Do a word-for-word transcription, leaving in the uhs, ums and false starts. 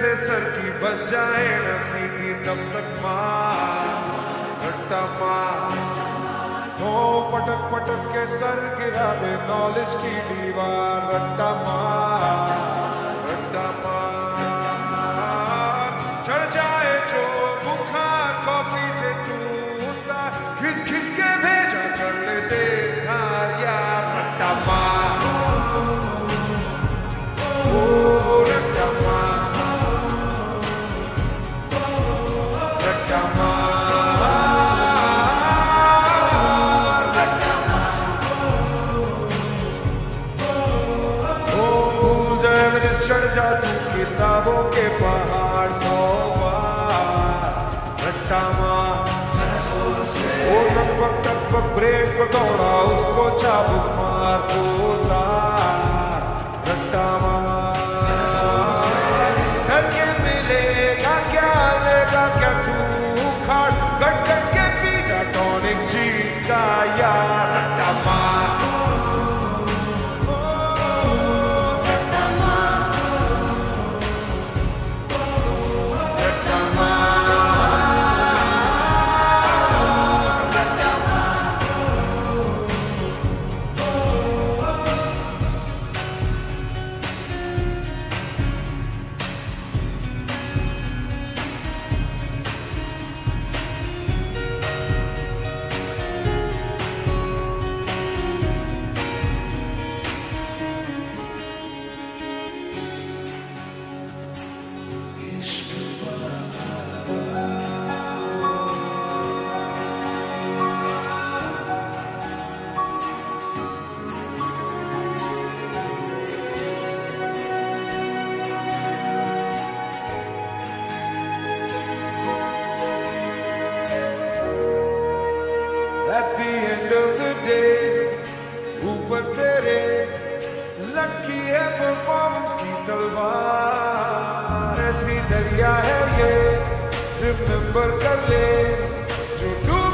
से सर की बच जाए ना सीटी तब तक मार रट्टा मार हो पटक पटक के सर गिरा दे नॉलेज की दीवार रट्टा मार रट्टा मार चढ़ जाए जो बुखार कॉफी से तू उतार खिंच खिंच के भेजा कर ले दे धार यार रट्टा मार ओ रट्टा मार रट्टा मार चढ़ जा तू किताबों के पहाड़ सौ बार रट्टा मार ओ टपक टपक ब्रेक को दौड़ा उसको चाबुक मार तो तार रट्टा मार करके मिलेगा क्या लेगा क्या तू खाड़ कट कट के पीछा टॉनिक जी का यार रट्टा मार At the end of the day, ऊपर तेरे लटकी है परफॉर्मेंस की तलवार ऐसी दरिया है ये रिमेंबर कर ले जो